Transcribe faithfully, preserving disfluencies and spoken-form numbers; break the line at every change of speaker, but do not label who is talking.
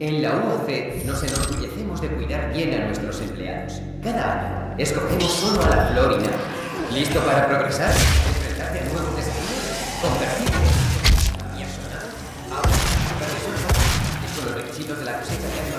En la U A C nos enorgullecemos de cuidar bien a nuestros empleados. Cada año escogemos solo a la flor y nada. ¿Listo para progresar? ¿Enfrentarte a nuevos desafíos? ¿Convertirte? ¿Y a sonar? Ahora, supervisor, y con los requisitos de la cosecha ya